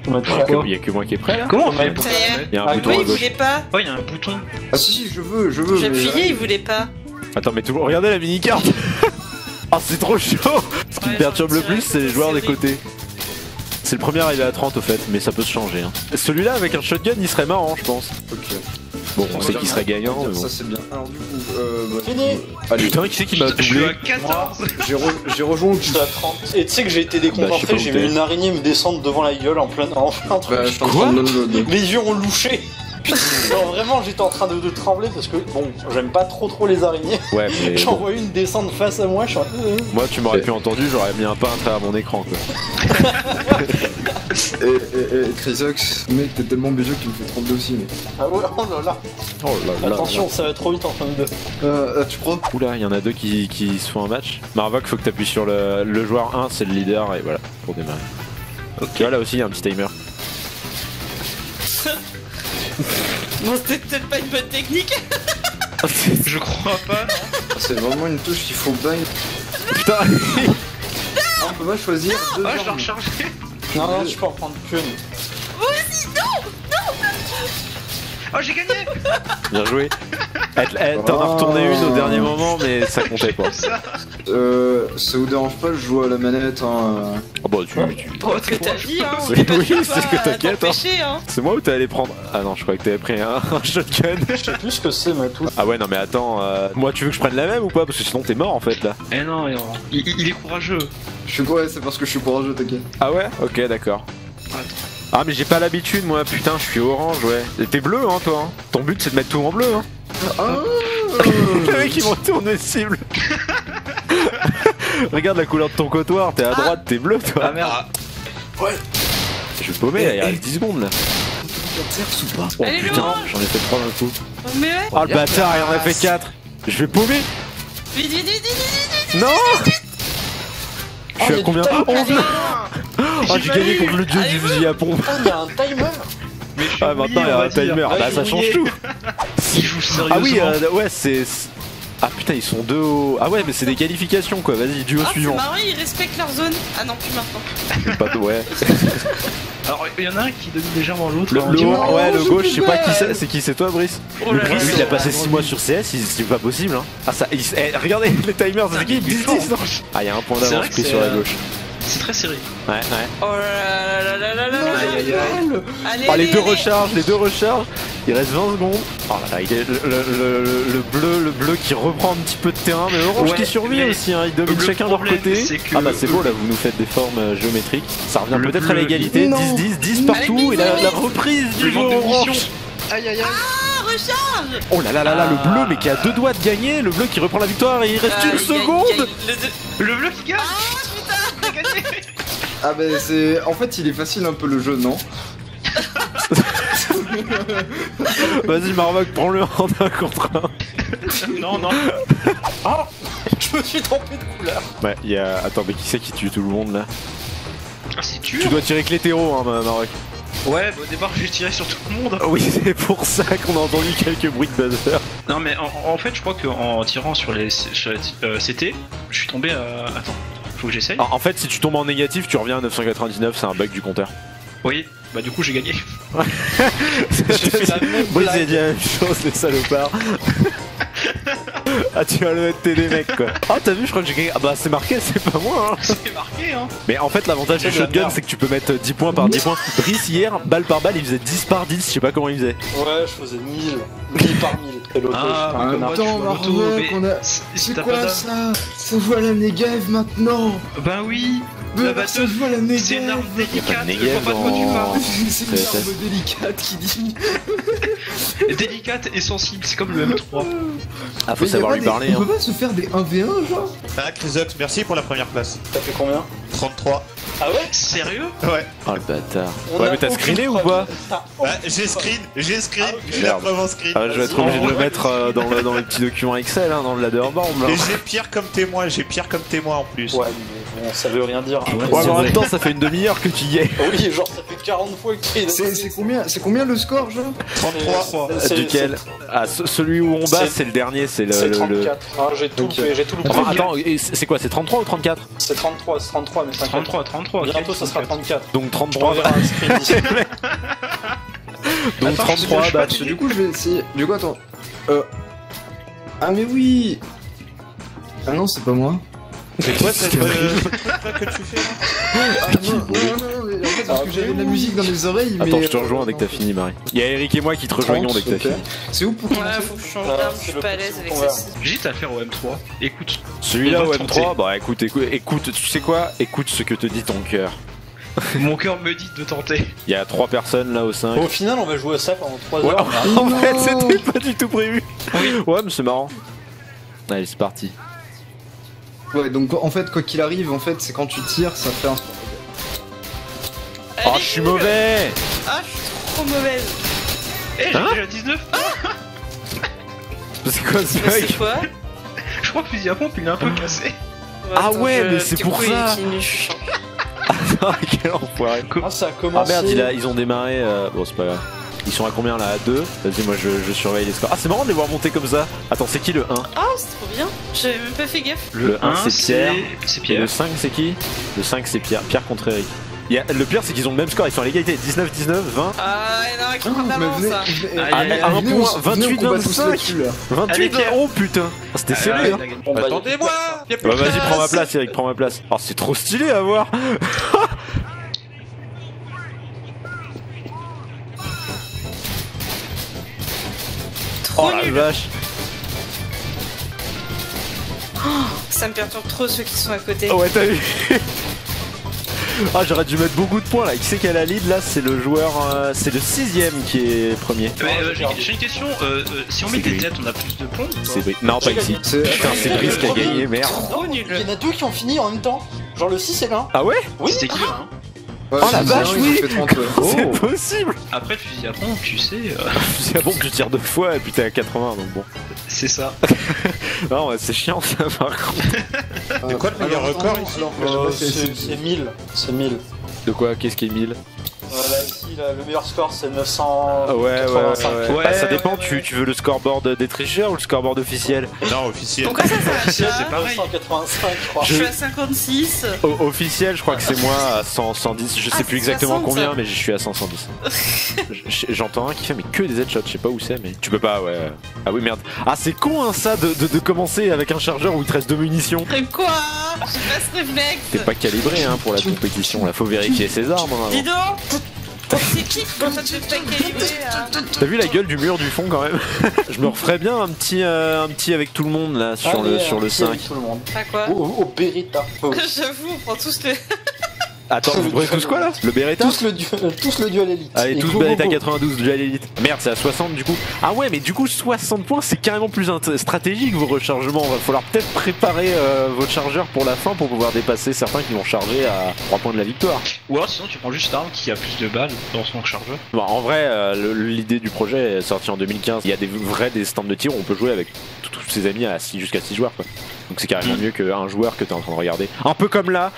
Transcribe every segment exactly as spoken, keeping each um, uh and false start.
Il y a que moi qui est prêt là. Comment on fait? Il y a un Ah, bouton oui, à il gauche. voulait pas. Oh, il y a un bouton. Ah si si, je veux, je veux. J'ai mais- appuyé, il voulait pas. Attends, mais tout... regardez la mini-carte. Ah, c'est trop chaud. Ce qui Ouais, me perturbe le j'en dirais plus, c'est les que joueurs des c'est côtés. C'est le premier arrivé à trente au fait, mais ça peut se changer. Hein. Celui-là avec un shotgun, il serait marrant, je pense. Ok. Bon, on sait qu'il serait gagnant, mais bon. Ça c'est bien. Alors du coup, euh... bah, Fini. Allez, Putain, qui c'est qui m'a Je suis à doublé? quatorze. j'ai re... j'ai rejoint. Je suis à trente. Et tu sais que j'ai été Bah, je sais déconcentré, pas où j'ai t'es. vu une araignée me descendre devant la gueule en plein, en plein truc. Bah, je suis en train de download. Les yeux ont louché. Non, vraiment, j'étais en train de, de trembler parce que, bon, j'aime pas trop trop les araignées. Ouais, mais J'en bon. vois une descendre face à moi, je suis en... Moi, tu m'aurais pu entendu, j'aurais mis un pain à travers mon écran, quoi. Et, et, et Chrysox, mec, t'es tellement béjeux qu'il me fait trembler aussi, mec. Ah ouais, oh là là. Oh là là. Attention, ça va trop vite en fin de deux. Euh, tu crois? Oula, il y en a deux qui, qui se font un match. Marvok, faut que t'appuies sur le, le joueur un, c'est le leader, et voilà, pour démarrer. Ok, tu vois, là aussi, il y a un petit timer. Bon, c'était peut-être pas une bonne technique. Je crois pas, non. C'est vraiment une touche qu'il faut bail. Putain. Ah, on peut pas choisir deux Ah, je dois armes. recharger. Non, non, je peux en prendre qu'une. Oh, j'ai gagné. Bien joué. Elle- elle- T'en as retourné une au dernier moment, mais ça comptait pas. Ça. Euh, ça vous dérange pas, je joue à la manette, hein. Oh bah, tu. tu- Oh, ce que t'as dit, hein. C'est- on est pas oui, sûr, c'est ce que pas t'inquiètes, hein. t'empêcher, hein. C'est moi ou t'es allé prendre. Ah non, je croyais que t'avais pris un, un shotgun. Je sais plus ce que c'est, ma touche. Ah ouais, non, mais attends, euh, moi, tu veux que je prenne la même ou pas? Parce que sinon, t'es mort en fait là. Eh non, non. Il, il est courageux. Je suis quoi? C'est parce que je suis courageux, t'inquiète. Ah ouais? Ok, d'accord. Ah, mais j'ai pas l'habitude, moi, putain, je suis orange, ouais. Et t'es bleu, hein, toi, hein. Ton but, c'est de mettre tout en bleu, hein. Ah Le mec, il me retourne les cibles. Regarde la couleur de ton cotoir, t'es à droite, t'es bleu, toi. Ah merde. Ouais. Je vais paumer, là, il reste dix secondes, là. ou pas? Oh Allez, putain, Laurent. j'en ai fait trois d'un coup. Oh, mais ouais. Oh le bâtard, il en a fait quatre. Je vais paumer. Vite, vite, vite, vite, vite, vite. Non. Je suis il y à a combien? du temps. onze. Oh, j'ai gagné contre le dieu Allez, du fusil à pompe. Oh, il y a un timer. Mais je suis Ah, maintenant il y a un timer. Ah, Bah, j'ai ça change oublié. tout. Il joue sérieusement. Ah oui, euh, ouais, c'est. Ah putain, ils sont deux au. Ah ouais, mais c'est des qualifications quoi. Vas-y, duo Ah, c'est suivant. marrant, ils respectent leur zone. Ah non, plus maintenant. Pas de... Ouais. Alors, il y en a un qui domine légèrement l'autre. Le, hein, le- dis-moi. ouais, le je gauche, peux je sais pas pas. qui c'est. C'est qui? C'est toi, Brice? Oh Le là là, Brice, là il a là, passé là, six là, mois là. sur C S, il- c'est pas possible. Hein. Ah ça, il- eh, regardez les timers, c'est qui? dix dix. Ah, il y a un point C'est d'avance vrai que pris c'est, sur la euh, gauche. C'est très serré. Ouais, ouais. Oh là là là là là là là. Aïe aïe aïe. Allez, Oh, les allez, deux allez. recharges, les deux recharges. Il reste vingt secondes. Oh là là, il est- le, le- le- le bleu, le bleu qui reprend un petit peu de terrain, mais l'orange Ouais, qui survit mais aussi. Hein, ils dominent le chacun de leur problème, côté. c'est que Ah bah c'est beau le- là, vous nous faites des formes euh, géométriques. Ça revient Le peut-être à bleu- l'égalité. Non. dix dix, dix partout. Allez, Et la, vite, la vite. reprise Le du manque jeu de munitions. orange. Aïe aïe aïe. Ah, recharge. Oh là là là là, le Ah. bleu mais qui a deux doigts de gagner. Le bleu qui reprend la victoire et il reste Ah, une il gagne, seconde. il gagne. Le deux- Le bleu qui gagne. Ah, putain. Il a gagné. Ah bah c'est... En fait il est facile un peu le jeu, non? Vas-y Marvok, prends-le en un contre un. Non non. Oh, je me suis trompé de couleur. Ouais, il y a. Attends, mais qui c'est qui tue tout le monde là? Ah, c'est Tu dur. dois tirer que l'hétéro, hein, Marvok. Ouais, bah, au départ j'ai tiré sur tout le monde. Oui, c'est pour ça qu'on a entendu quelques bruits de buzzer. Non mais en, en fait je crois qu'en tirant sur les sur les, euh, C T, je suis tombé à... Attends, faut que j'essaye. En en fait, si tu tombes en négatif, tu reviens à neuf cent quatre-vingt-dix-neuf, c'est un bug du compteur. Oui, bah du coup j'ai gagné. J'ai fait la même Brice a blague. dit la même chose, les salopards. Ah, tu vas le mettre des mecs quoi. Ah, t'as vu, je crois que j'ai gagné. Ah, bah, c'est marqué, c'est pas moi hein. C'est marqué hein. Mais en fait, l'avantage C'est du de la shotgun, merde. c'est que tu peux mettre dix points par dix points. Brice, hier, balle par balle, il faisait dix par dix, je sais pas comment il faisait. Ouais, je faisais mille. mille par mille. Et l'autre, Ah, je- Ah, comme moi, tu attends, vois, Marvok, l'auto, mais on a... si C'est t'as quoi pas d'âme- ça? Ça joue à la Negev maintenant. Bah oui. Mais La alors, ça batteuse, joue à la Negev. c'est une arme Y a pas délicate, de je vois pas de quoi tu Negev parles. C'est C'est- une c'est- arme délicate qui dit... Délicate et sensible, c'est comme le M trois. Ah, faut Mais y a savoir pas lui des- parler. On Hein. peut pas se faire des un v un genre? Ah, Chrysox, merci pour la première place. T'as fait combien? trente-trois. Ah ouais? Sérieux? Ouais. Oh le bâtard. On Ouais, a mais t'as aucune screené ou preuve. pas? T'as Bah, j'ai screen, j'ai screen, Ah, ok. j'ai la Merde. preuve en screen. Ah, je vais être obligé de le mettre euh, dans, le, dans les petits documents Excel, hein, dans le ladderboard là. Et j'ai Pierre comme témoin, j'ai Pierre comme témoin en plus. Ouais, mais Bon, ça veut rien dire. Hein. Ouais, mais en même temps, ça fait une demi-heure que tu y es. Oui, genre ça fait quarante fois que tu es C'est c'est combien, c'est combien le score, genre? trente-trois. C'est- Duquel Ah, ce- celui où on bat, c'est- c'est le dernier, c'est le. C'est le- le- trente-quatre. Ah, j'ai tout Ok. loupé, j'ai tout loupé. Enfin, attends, et c'est c'est quoi? C'est trente-trois ou trente-quatre? C'est trente-trois, c'est trente-trois, mais t'inquiète. trente-trois, trente-trois. ok. Bientôt ça sera trente-quatre. Donc Je trente-trois. t'enverrai un screen d'ici. Donc Attends, trente-trois, je- bah. je- Du coup, je vais essayer. Du coup, attends. Euh. Ah, mais oui! Ah non, c'est pas moi. C'est quoi cette euh, truc que tu fais là? Ah non, non, non, non, mais en fait, parce que j'avais de la musique dans les oreilles, mais. Attends, je te euh, rejoins dès que t'as non. fini, Marie. Il y a Eric et moi qui te rejoignons dès que t'as Ok. fini. C'est où pour Ouais, commencer? faut que je change Ah, d'arme, c'est je suis le pas à plus l'aise avec qu'on verra. ça. J'hésite à faire au M trois. Écoute. Celui-là On au va M trois, tenter. bah écoute, écoute, écoute, tu sais quoi? Écoute ce que te dit ton cœur. Mon cœur me dit de tenter. Il y a trois personnes là au cinq. Au final, on va jouer à ça pendant trois Ouais, heures. mais en fait, Non. c'était pas du tout prévu. Ouais, mais c'est marrant. Allez, c'est parti. Ouais, donc en fait, quoi qu'il arrive, en fait, c'est quand tu tires, ça fait un. Oh, je suis mauvais! Ah, je suis trop mauvaise. Eh, j'ai Hein déjà dix-neuf. C'est quoi ce Mais c'est mec? quoi? Je crois que fusil à pompe il est un peu cassé. Ah Attends, ouais, je- mais c'est du pour coup, il ça. continue, je change. Ah, quel enfoiré. Ah, ça a Ah commencé. merde, il a- ils ont démarré. euh, Bon, c'est pas grave. Ils sont à combien là? À deux? Vas-y, moi je, je surveille les scores. Ah, c'est marrant de les voir monter comme ça. Attends, c'est qui le un? Ah, c'est trop bien. J'avais même pas fait gaffe. Le un, c'est Pierre. C'est Et le Pierre. cinq, c'est qui? Le cinq, c'est Pierre. Pierre contre Eric. Il y a- Le pire, c'est qu'ils ont le même score. Ils sont à l'égalité. dix-neuf, dix-neuf, vingt. Ah, il y en a un qui Ah, prend mais d'avance, venez, ça. venez, Ah, allez, mais allez, un venez, point, on se- venez, on vingt-huit, combat tous vingt-cinq. là-dessus, là. vingt-huit, Allez, Pierre. oh putain. Ah, c'était Ah, serré, ouais, hein. il a gagné. Bon, bah, Attendez-moi. Y a plus Bah, de vas-y, prends ma place. place, Eric, prends ma place. Oh, c'est trop stylé à voir. Trop Oh la nul. vache. Ça me perturbe trop ceux qui sont à côté. Oh ouais, t'as vu. Ah, j'aurais dû mettre beaucoup de points là. Qui c'est qui a la lead là? C'est le joueur. euh, c'est le sixième qui est premier. Mais, euh, j'ai j'ai une question. euh, euh, si on met C'est des lui. têtes, on a plus de points ou pas C'est Bri- Non, pas J'ai ici. gagné. C'est- Putain, c'est Brice qui a gagné, merde. Trop nul. Il y en a deux qui ont fini en même temps. Genre le six et l'un. Ah ouais? Oui. C'était qui le un? Ouais, Oh, la c'est vache, bien, ils ont oui. fait trente, ouais. C'est Oh. possible. Après le fusil à pompe, tu sais, euh, C'est bon que tu tires deux fois et puis t'es à quatre-vingts donc bon. c'est ça. Non, ouais, c'est chiant ça par contre. C'est quoi le meilleur Alors, record attends, ici? alors, je sais Euh, pas si c'est c'est mille. C'est mille. De quoi? Qu'est-ce qui est mille? Voilà, ici, là, le meilleur score c'est neuf cent Ah ouais, ouais, ouais, quatre-vingt-cinq. ouais. Ouais, Bah, ça ouais, dépend, ouais, tu, ouais. tu veux le scoreboard des tricheurs ou le scoreboard officiel? Non, officiel. Pourquoi ça s'arrête Officiel, là c'est pareil. neuf cent quatre-vingt-cinq, je crois. Je suis à cinquante-six. Au- officiel, je crois que c'est moi à cent, cent dix, je sais Ah, plus c'est exactement soixante, combien, ça. mais je suis à cent, cent dix. J- J'entends un qui fait mais que des headshots, je sais pas où c'est, mais tu peux pas, ouais. Ah oui, merde. Ah, c'est con hein, ça de, de, de commencer avec un chargeur où il te reste deux munitions. Quoi? J'ai pas ce réflexe. T'es pas calibré hein, pour la compétition, là faut vérifier ses armes hein, Dis avant. donc. C'est qui qui commence à te pas calibré là? T'as vu la gueule du mur du fond quand même? Je me referais bien un petit, euh, un petit avec tout le monde là sur le, Allez, sur un le petit avec cinq. Tout le monde. À quoi? Au, au, au Beretta. Oh. J'avoue, on prend tous le. Attends, vous prenez tous quoi là? Le Beretta? Tous le, du- euh, tous le duel élite. Allez, Et tous go, Beretta go, go. quatre-vingt-douze, déjà à l'élite. Merde, c'est à soixante du coup. Ah ouais, mais du coup, soixante points, c'est carrément plus int- stratégique vos rechargements. Va falloir peut-être préparer euh, votre chargeur pour la fin pour pouvoir dépasser certains qui vont charger à trois points de la victoire. Ou alors sinon tu prends juste l'arme qui a plus de balles dans son chargeur. Bon, en vrai, euh, le- l'idée du projet est sortie en deux mille quinze. Il y a des vrais des stands de tir où on peut jouer avec tous tous ses amis à six jusqu'à six joueurs quoi. Donc c'est carrément Mm. mieux qu'un joueur que t'es en train de regarder. Un peu comme là.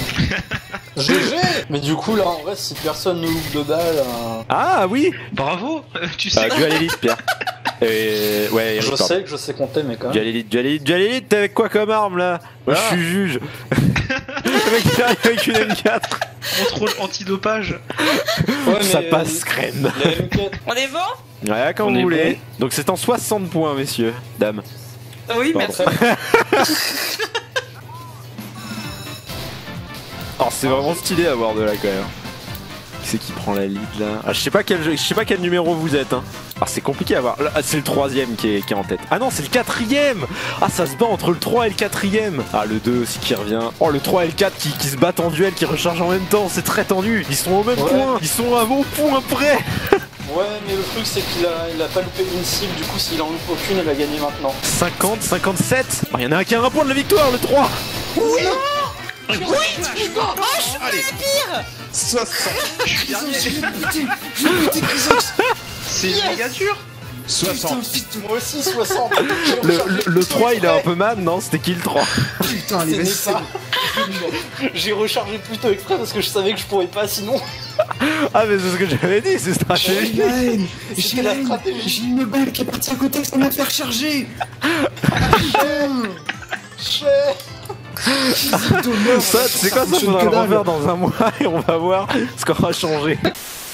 G G. Mais du coup, là, en vrai, si personne ne loupe de balles, euh, Ah oui. Bravo. euh, Tu Ah, sais. duel élite, Pierre. Et ouais, Eric, je pardon. sais que je sais compter, mais quand même. Duel élite, duel élite, duel élite, t'es avec quoi comme arme là? Moi Voilà. je suis juge. Le mec il arrive avec une M quatre. Contrôle antidopage. Ouais, Ça mais, passe euh, crème. La M quatre. On est bon? Ouais, quand On vous est voulez. Donc c'est en soixante points, messieurs, dames. Ah oui, Pardon. merci. Alors c'est vraiment stylé à voir de là quand même. Qui c'est qui prend la lead là? Ah, je sais pas quel jeu- je sais pas quel numéro vous êtes hein. Alors c'est compliqué à voir. Là, c'est le troisième qui est, qui est en tête. Ah non, c'est le quatrième. Ah, ça se bat entre le trois et le quatrième. Ah, le deux aussi qui revient. Oh, le trois et le quatre qui, qui se battent en duel, qui rechargent en même temps. C'est très tendu. Ils sont au même Ouais. point. Ils sont à mon point près. Ouais, mais le truc, c'est qu'il a, il a pas loupé une cible, du coup, s'il en loupe aucune, elle a gagné maintenant. cinquante, cinquante-sept. Il y en a un qui a un point de la victoire, le trois. soixante. Je suis dernier. C'est méga dur. soixante. Moi aussi, soixante. Le, le, le trois, il est un peu man, non? C'était qui le trois? Putain, C'est allez, vas-y, né c'est ça. bon. J'ai rechargé plus tôt exprès parce que je savais que je pourrais pas sinon. Ah mais c'est ce que j'avais dit, c'est stratégique. Gaël, C'était la Gaël, stratégie. j'ai une balle qui est partie à côté, ça m'a fait recharger. Ça, c'est quoi ça? Faudra le refaire dans un mois et on va voir ce qu'on va changer.